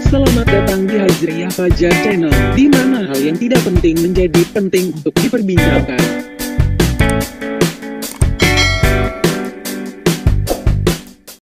Selamat datang di Hazriah Fajar Channel, di mana hal yang tidak penting menjadi penting untuk diperbincangkan.